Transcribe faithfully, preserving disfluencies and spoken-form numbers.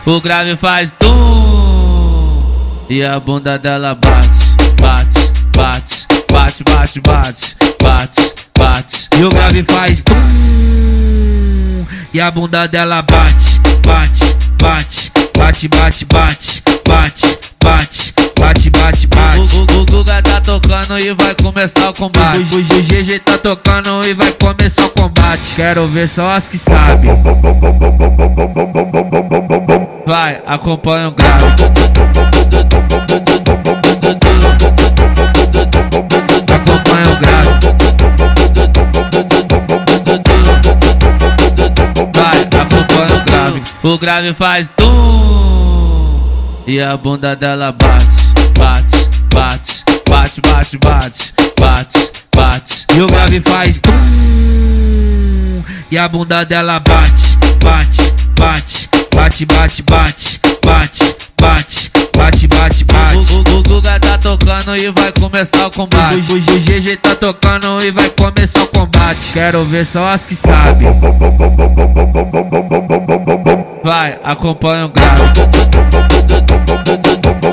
o grave faz tum e a bunda dela bate, bate, bate, bate, bate, bate, bate, bate. E o grave faz tum e a bunda dela bate, bate, bate, bate, bate, bate, bate, bate, bate, bate, bate. O, o, o Guga tá tocando e vai começar o combate. O, o G G G tá tocando e vai começar o combate. Quero ver só as que sabem. Vai, acompanha o grave. Acompanha o grave. Vai, acompanha o grave. O grave faz tum e a bunda dela bate, bate, bate, bate, bate, bate, bate, bate. E o grave faz tum e a bunda dela bate, bate, bate, bate, bate, bate, bate, bate, bate, bate, bate. O, o, o Guga tá tocando e vai começar o combate. O, o G G G tá tocando e vai começar o combate. Quero ver só as que sabem. Vai, acompanha o grave.